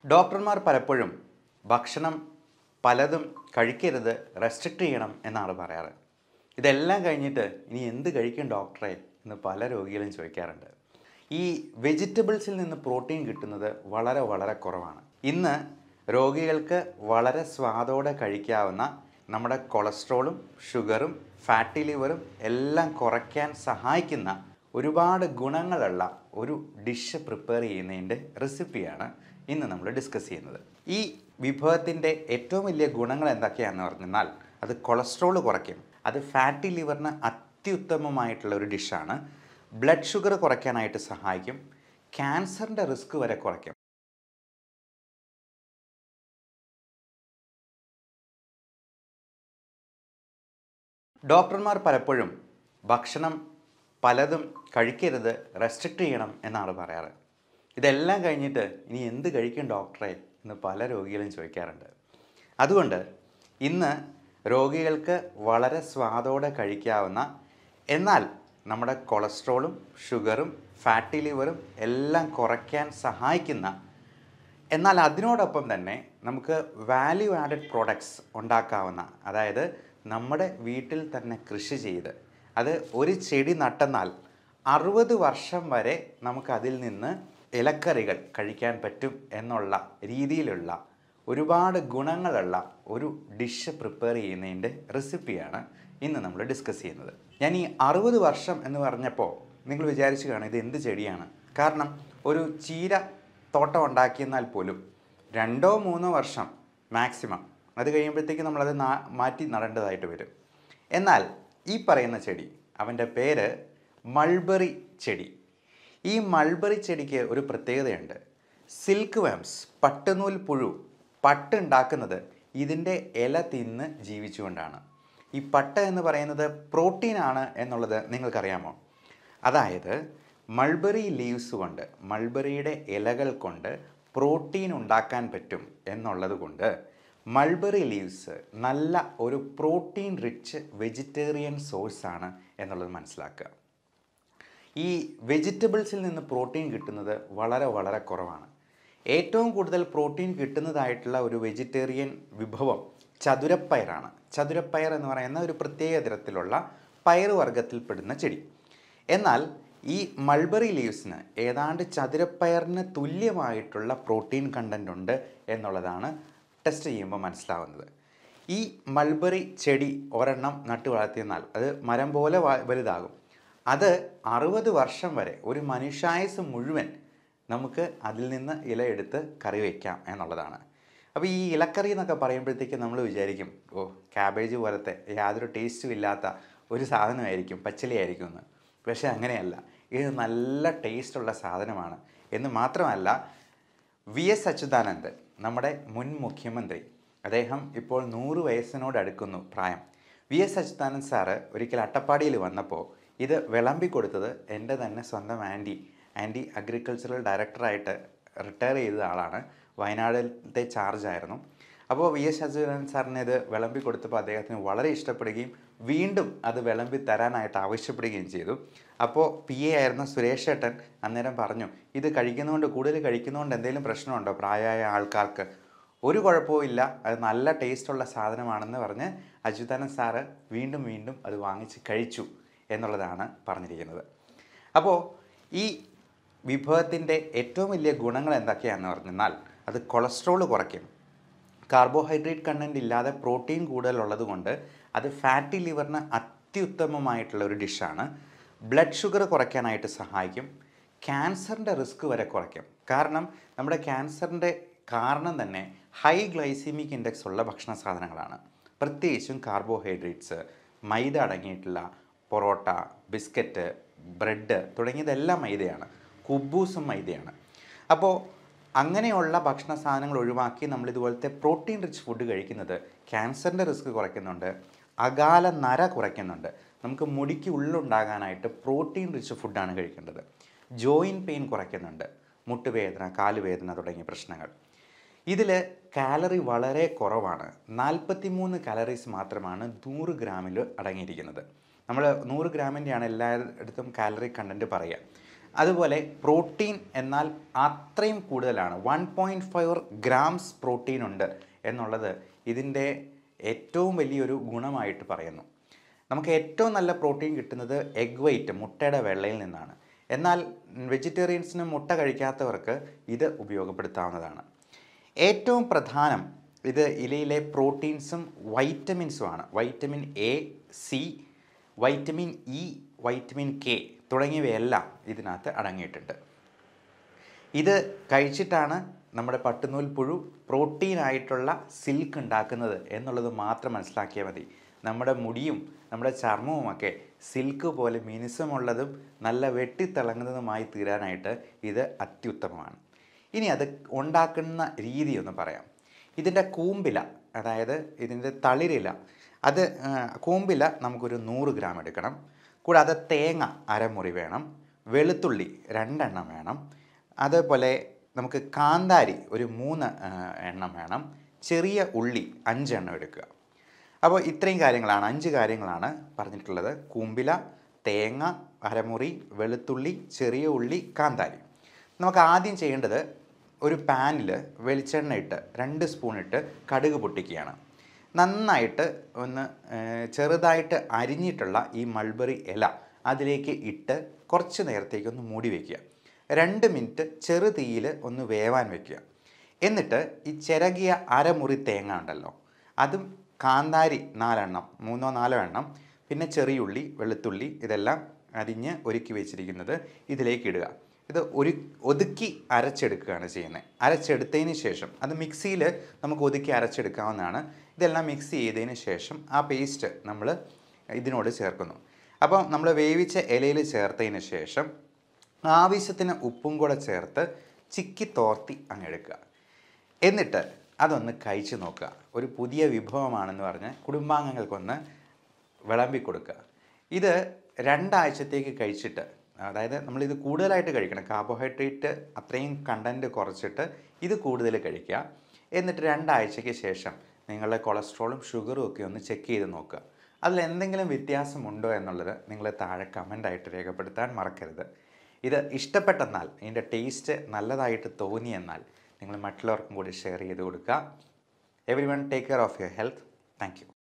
ഡോക്ടർമാർ പലപ്പോഴും ഭക്ഷണം പലതും കഴിക്കരുത്, റെസ്ട്രിക്റ്റ് ചെയ്യണം എന്നാണ് പറയാറ്. ഇതെല്ലാം കഴിഞ്ഞിട്ട് ഇനി എന്ത് കഴിക്കും ഡോക്ടറെ എന്ന് പല രോഗികളും ചോദിക്കാറുണ്ട്. ഈ വെജിറ്റബിൾസിൽ നിന്ന് പ്രോട്ടീൻ കിട്ടുന്നത് വളരെ വളരെ കുറവാണ്. ഇന്ന് രോഗികൾക്ക് വളരെ സ്വാദോടെ കഴിക്കാവുന്ന നമ്മുടെ കൊളസ്ട്രോളും ഷുഗറും ഫാറ്റി ലിവറും എല്ലാം കുറയ്ക്കാൻ സഹായിക്കുന്ന ഒരുപാട് ഗുണങ്ങളുള്ള ഒരു ഡിഷ് പ്രിപ്പയർ ചെയ്യുന്നതിൻ്റെ റെസിപ്പിയാണ് ഇന്ന് നമ്മൾ ഡിസ്കസ് ചെയ്യുന്നത്. ഈ വിഭവത്തിൻ്റെ ഏറ്റവും വലിയ ഗുണങ്ങൾ എന്തൊക്കെയാണെന്ന് പറഞ്ഞാൽ അത് കൊളസ്ട്രോൾ കുറയ്ക്കും, അത് ഫാറ്റി ലിവറിന് അത്യുത്തമമായിട്ടുള്ള ഒരു ഡിഷാണ്, ബ്ലഡ് ഷുഗർ കുറയ്ക്കാനായിട്ട് സഹായിക്കും, ക്യാൻസറിൻ്റെ റിസ്ക് വരെ കുറയ്ക്കും. ഡോക്ടർമാർ പലപ്പോഴും ഭക്ഷണം പലതും കഴിക്കരുത്, റെസ്ട്രിക്റ്റ് ചെയ്യണം എന്നാണ് പറയാറ്. ഇതെല്ലാം കഴിഞ്ഞിട്ട് ഇനി എന്ത് കഴിക്കും ഡോക്ടറെ എന്ന് പല രോഗികളും ചോദിക്കാറുണ്ട്. അതുകൊണ്ട് ഇന്ന് രോഗികൾക്ക് വളരെ സ്വാദോടെ കഴിക്കാവുന്ന, എന്നാൽ നമ്മുടെ കൊളസ്ട്രോളും ഷുഗറും ഫാറ്റി ലിവറും എല്ലാം കുറയ്ക്കാൻ സഹായിക്കുന്ന, എന്നാൽ അതിനോടൊപ്പം തന്നെ നമുക്ക് വാല്യൂ ആഡഡ് പ്രോഡക്ട്സ് ഉണ്ടാക്കാവുന്ന, അതായത് നമ്മുടെ വീട്ടിൽ തന്നെ കൃഷി ചെയ്ത് അത് ഒരു ചെടി നട്ടെന്നാൽ 60 വർഷം വരെ നമുക്കതിൽ നിന്ന് ഇലക്കറികൾ കഴിക്കാൻ പറ്റും എന്നുള്ള രീതിയിലുള്ള ഒരുപാട് ഗുണങ്ങളുള്ള ഒരു ഡിഷ് പ്രിപ്പയർ ചെയ്യുന്നതിൻ്റെ റെസിപ്പിയാണ് ഇന്ന് നമ്മൾ ഡിസ്കസ് ചെയ്യുന്നത്. ഞാൻ ഈ 60 വർഷം എന്ന് പറഞ്ഞപ്പോൾ നിങ്ങൾ വിചാരിച്ചു കാണും ഇത് എന്ത് ചെടിയാണ്. കാരണം ഒരു ചീര തോട്ടം ഉണ്ടാക്കിയെന്നാൽ പോലും 2-3 വർഷം മാക്സിമം, അത് കഴിയുമ്പോഴത്തേക്ക് നമ്മളത് മാറ്റി നടേണ്ടതായിട്ട് വരും. എന്നാൽ ഈ പറയുന്ന ചെടി, അവൻ്റെ പേര് മൾബറി ചെടി. ഈ മൾബറി ചെടിക്ക് ഒരു പ്രത്യേകതയുണ്ട്. സിൽക്ക് വേംസ്, പട്ടുനൂൽ പുഴു, പട്ടുണ്ടാക്കുന്നത് ഇതിൻ്റെ ഇല തിന്ന് ജീവിച്ചുകൊണ്ടാണ്. ഈ പട്ട് എന്ന് പറയുന്നത് പ്രോട്ടീനാണ് എന്നുള്ളത് നിങ്ങൾക്കറിയാമോ? അതായത് മൾബറി ലീവ്സ് കൊണ്ട്, മൾബറിയുടെ ഇലകൾ കൊണ്ട് പ്രോട്ടീൻ ഉണ്ടാക്കാൻ പറ്റും എന്നുള്ളത് കൊണ്ട് മൾബറി ലീവ്സ് നല്ല ഒരു പ്രോട്ടീൻ റിച്ച് വെജിറ്റേറിയൻ സോഴ്സാണ് എന്നുള്ളത് മനസ്സിലാക്കുക. ഈ വെജിറ്റബിൾസിൽ നിന്ന് പ്രോട്ടീൻ കിട്ടുന്നത് വളരെ വളരെ കുറവാണ്. ഏറ്റവും കൂടുതൽ പ്രോട്ടീൻ കിട്ടുന്നതായിട്ടുള്ള ഒരു വെജിറ്റേറിയൻ വിഭവം ചതുരപ്പയറാണ്. ചതുരപ്പയർ എന്ന് പറയുന്ന ഒരു പ്രത്യേക തരത്തിലുള്ള പയർ വർഗ്ഗത്തിൽപ്പെടുന്ന ചെടി. എന്നാൽ ഈ മൾബറി ലീവ്സിന് ഏതാണ്ട് ചതുരപ്പയറിന് തുല്യമായിട്ടുള്ള പ്രോട്ടീൻ കണ്ടൻ്റ് ഉണ്ട് എന്നുള്ളതാണ് ടെസ്റ്റ് ചെയ്യുമ്പോൾ മനസ്സിലാവുന്നത്. ഈ മൾബറി ചെടി ഒരെണ്ണം നട്ടു വളർത്തിയെന്നാൽ അത് മരം പോലെ വലുതാകും. അത് 60 വർഷം വരെ, ഒരു മനുഷ്യായുസ് മുഴുവൻ നമുക്ക് അതിൽ നിന്ന് ഇല എടുത്ത് കറി വയ്ക്കാം എന്നുള്ളതാണ്. അപ്പോൾ ഈ ഇലക്കറി എന്നൊക്കെ പറയുമ്പോഴത്തേക്കും നമ്മൾ വിചാരിക്കും ക്യാബേജ് പോലത്തെ യാതൊരു ടേസ്റ്റും ഇല്ലാത്ത ഒരു സാധനമായിരിക്കും, പച്ചിലയായിരിക്കും എന്ന്. പക്ഷേ അങ്ങനെയല്ല, ഇത് നല്ല ടേസ്റ്റുള്ള സാധനമാണ്. എന്ന് മാത്രമല്ല, VS അച്യുതാനന്ദൻ, നമ്മുടെ മുൻ മുഖ്യമന്ത്രി, അദ്ദേഹം ഇപ്പോൾ 100 വയസ്സിനോട് അടുക്കുന്നു പ്രായം. VS അച്യുതാനന്ദൻ സാറ് ഒരിക്കൽ അട്ടപ്പാടിയിൽ വന്നപ്പോൾ ഇത് വിളമ്പിക്കൊടുത്തത് എൻ്റെ തന്നെ സ്വന്തം ആൻറ്റി അഗ്രികൾച്ചറൽ ഡയറക്ടറായിട്ട് റിട്ടയർ ചെയ്ത ആളാണ്, വയനാട്ടിലത്തെ ചാർജായിരുന്നു. അപ്പോൾ VS അച്യുതാനന്ദൻ സാറിന് ഇത് വിളമ്പി കൊടുത്തപ്പോൾ അദ്ദേഹത്തിന് വളരെ ഇഷ്ടപ്പെടുകയും വീണ്ടും അത് വിളമ്പി തരാനായിട്ട് ആവശ്യപ്പെടുകയും ചെയ്തു. അപ്പോൾ PA ആയിരുന്ന സുരേഷ് ഏട്ടൻ അന്നേരം പറഞ്ഞു, ഇത് കഴിക്കുന്നതുകൊണ്ട്, കൂടുതൽ കഴിക്കുന്നതുകൊണ്ട് എന്തെങ്കിലും പ്രശ്നമുണ്ടോ പ്രായമായ ആൾക്കാർക്ക്? ഒരു കുഴപ്പവും ഇല്ല, അത് നല്ല ടേസ്റ്റുള്ള സാധനമാണെന്ന് പറഞ്ഞ് അച്യുതാനന്ദൻ സാറ് വീണ്ടും വീണ്ടും അത് വാങ്ങിച്ച് കഴിച്ചു എന്നുള്ളതാണ് പറഞ്ഞിരിക്കുന്നത്. അപ്പോൾ ഈ വിഭവത്തിൻ്റെ ഏറ്റവും വലിയ ഗുണങ്ങൾ എന്തൊക്കെയാണെന്ന് പറഞ്ഞാൽ അത് കൊളസ്ട്രോൾ കുറയ്ക്കും, കാർബോഹൈഡ്രേറ്റ് കണ്ടൻറ്റ് ഇല്ലാതെ പ്രോട്ടീൻ കൂടുതലുള്ളത് കൊണ്ട് അത് ഫാറ്റി ലിവറിന് അത്യുത്തമമായിട്ടുള്ള ഒരു ഡിഷാണ്, ബ്ലഡ് ഷുഗർ കുറയ്ക്കാനായിട്ട് സഹായിക്കും, ക്യാൻസറിൻ്റെ റിസ്ക് വരെ കുറയ്ക്കും. കാരണം നമ്മുടെ ക്യാൻസറിൻ്റെ കാരണം തന്നെ ഹൈ ഗ്ലൈസീമിക് ഇൻഡെക്സ് ഉള്ള ഭക്ഷണ സാധനങ്ങളാണ്. പ്രത്യേകിച്ചും കാർബോഹൈഡ്രേറ്റ്സ്, മൈദ അടങ്ങിയിട്ടുള്ള പൊറോട്ട, ബിസ്ക്കറ്റ്, ബ്രെഡ് തുടങ്ങിയതെല്ലാം മൈദയാണ്, കുബൂസും മൈദയാണ്. അപ്പോൾ അങ്ങനെയുള്ള ഭക്ഷണ സാധനങ്ങൾ ഒഴിവാക്കി നമ്മളിതുപോലത്തെ പ്രോട്ടീൻ റിച്ച് ഫുഡ് കഴിക്കുന്നത് ക്യാൻസറിൻ്റെ റിസ്ക് കുറയ്ക്കുന്നുണ്ട്, അകാല നര കുറയ്ക്കുന്നുണ്ട്. നമുക്ക് മുടിക്ക് ഉള്ളുണ്ടാകാനായിട്ട് പ്രോട്ടീൻ റിച്ച് ഫുഡാണ് കഴിക്കേണ്ടത്. ജോയിൻറ്റ് പെയിൻ കുറയ്ക്കുന്നുണ്ട്, മുട്ടുവേദന, കാലുവേദന തുടങ്ങിയ പ്രശ്നങ്ങൾ. ഇതിൽ കാലറി വളരെ കുറവാണ്. 43 കാലറീസ് മാത്രമാണ് 100 ഗ്രാമിൽ അടങ്ങിയിരിക്കുന്നത്. നമ്മൾ 100 ഗ്രാമിൻ്റെയാണ് എല്ലായിടത്തും കാലറി കണ്ടൻറ്റ് പറയുക. അതുപോലെ പ്രോട്ടീൻ എന്നാൽ അത്രയും കൂടുതലാണ്. 1.5 ഗ്രാംസ് പ്രോട്ടീൻ ഉണ്ട് എന്നുള്ളത് ഇതിൻ്റെ ഏറ്റവും വലിയൊരു ഗുണമായിട്ട് പറയുന്നു. നമുക്ക് ഏറ്റവും നല്ല പ്രോട്ടീൻ കിട്ടുന്നത് എഗ് വൈറ്റ്, മുട്ടയുടെ വെള്ളയിൽ നിന്നാണ്. എന്നാൽ വെജിറ്റേറിയൻസിന് മുട്ട കഴിക്കാത്തവർക്ക് ഇത് ഉപയോഗപ്പെടുത്താവുന്നതാണ്. ഏറ്റവും പ്രധാനം ഇത് ഇലയിലെ പ്രോട്ടീൻസും വൈറ്റമിൻസുമാണ്. Vitamin A, C, vitamin E, vitamin K തുടങ്ങിയവയെല്ലാം ഇതിനകത്ത് അടങ്ങിയിട്ടുണ്ട്. ഇത് കഴിച്ചിട്ടാണ് നമ്മുടെ പട്ടുനൂൽ പുഴു പ്രോട്ടീനായിട്ടുള്ള സിൽക്ക് ഉണ്ടാക്കുന്നത് എന്നുള്ളത് മാത്രം മനസ്സിലാക്കിയാൽ മതി. നമ്മുടെ മുടിയും നമ്മുടെ ചർമ്മവുമൊക്കെ സിൽക്ക് പോലെ മിനുസമുള്ളതും നല്ല വെട്ടിത്തിളങ്ങുന്നതുമായി തീരാനായിട്ട് ഇത് അത്യുത്തമമാണ്. ഇനി അത് ഉണ്ടാക്കുന്ന രീതി ഒന്ന് പറയാം. ഇതിൻ്റെ കൂമ്പില, അതായത് ഇതിൻ്റെ തളിരില, അത് കൂമ്പില നമുക്കൊരു 100 ഗ്രാം എടുക്കണം. കൂടാതെ തേങ്ങ അരമുറി വേണം, വെളുത്തുള്ളി 2 എണ്ണം വേണം, അതേപോലെ നമുക്ക് കാന്താരി ഒരു 3 എണ്ണം വേണം, ചെറിയ ഉള്ളി 5 എണ്ണം എടുക്കുക. അപ്പോൾ ഇത്രയും കാര്യങ്ങളാണ്, 5 കാര്യങ്ങളാണ് പറഞ്ഞിട്ടുള്ളത്. കൂമ്പില, തേങ്ങ അരമുറി, വെളുത്തുള്ളി, ചെറിയ ഉള്ളി, കാന്താരി. നമുക്ക് ആദ്യം ചെയ്യേണ്ടത് ഒരു പാനിൽ വെളിച്ചെണ്ണ ഇട്ട് 2 സ്പൂൺ ഇട്ട് കടുക് പൊട്ടിക്കുകയാണ്. നന്നായിട്ട് ഒന്ന് ചെറുതായിട്ട് അരിഞ്ഞിട്ടുള്ള ഈ മൾബറി ഇല അതിലേക്ക് ഇട്ട് കുറച്ച് നേരത്തേക്കൊന്ന് മൂടി വയ്ക്കുക. 2 മിനിറ്റ് ചെറു തീയിൽ ഒന്ന് വേവാൻ വയ്ക്കുക. എന്നിട്ട് ഈ ചിരകിയ അരമുറി തേങ്ങ ഉണ്ടല്ലോ, അതും കാന്താരി 4 എണ്ണം, 3-4 എണ്ണം, പിന്നെ ചെറിയുള്ളി, വെളുത്തുള്ളി ഇതെല്ലാം അരിഞ്ഞ് ഒരുക്കി വെച്ചിരിക്കുന്നത് ഇതിലേക്ക് ഇടുക. ഇത് ഒതുക്കി അരച്ചെടുക്കുകയാണ് ചെയ്യുന്നത്. അരച്ചെടുത്തതിന് ശേഷം അത് മിക്സിയിൽ നമുക്ക് ഒതുക്കി അരച്ചെടുക്കാവുന്നതാണ്. ഇതെല്ലാം മിക്സ് ചെയ്തതിന് ശേഷം ആ പേസ്റ്റ് നമ്മൾ ഇതിനോട് ചേർക്കുന്നു. അപ്പം നമ്മൾ വേവിച്ച ഇലയിൽ ചേർത്തതിന് ശേഷം ആവശ്യത്തിന് ഉപ്പും കൂടെ ചേർത്ത് ചിക്കി തോർത്തി അങ്ങ് എടുക്കുക. എന്നിട്ട് അതൊന്ന് കഴിച്ച് നോക്കുക. ഒരു പുതിയ വിഭവമാണെന്ന് പറഞ്ഞ് കുടുംബാംഗങ്ങൾക്കൊന്ന് വിളമ്പി കൊടുക്കുക. ഇത് 2 ആഴ്ചത്തേക്ക് കഴിച്ചിട്ട്, അതായത് നമ്മളിത് കൂടുതലായിട്ട് കഴിക്കണം, കാർബോഹൈഡ്രേറ്റ് അത്രയും കണ്ടൻറ്റ് കുറച്ചിട്ട് ഇത് കൂടുതൽ കഴിക്കുക. എന്നിട്ട് 2 ആഴ്ചയ്ക്ക് ശേഷം നിങ്ങളുടെ കൊളസ്ട്രോളും ഷുഗറും ഒക്കെ ഒന്ന് ചെക്ക് ചെയ്ത് നോക്കുക. അതിൽ എന്തെങ്കിലും വ്യത്യാസമുണ്ടോ എന്നുള്ളത് നിങ്ങൾ താഴെ കമൻ്റായിട്ട് രേഖപ്പെടുത്താൻ മറക്കരുത്. ഇത് ഇഷ്ടപ്പെട്ടെന്നാൽ, ഇതിൻ്റെ ടേസ്റ്റ് നല്ലതായിട്ട് തോന്നിയെന്നാൽ നിങ്ങൾ മറ്റുള്ളവർക്കും കൂടി ഷെയർ ചെയ്ത് കൊടുക്കുക. Everyone take care of your health. Thank U.